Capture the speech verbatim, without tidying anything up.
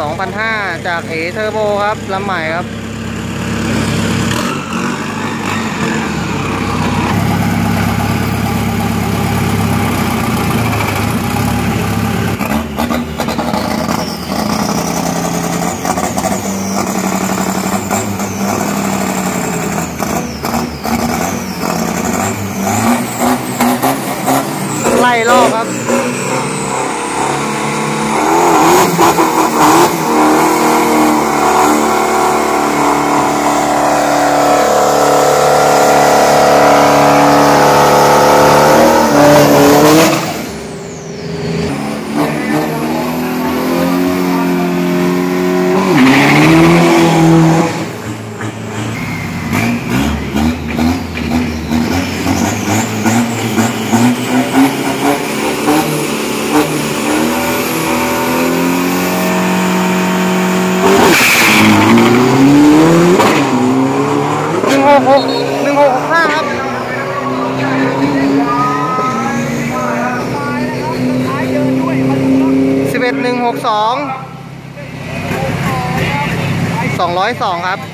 สองพันห้าร้อย จากเอเทอร์โบครับลำใหม่ครับไล่รอบครับหกหนึ่งหกหกห้าครับสิบเอ็ดหนึ่งหกสองสองร้อยสองครับ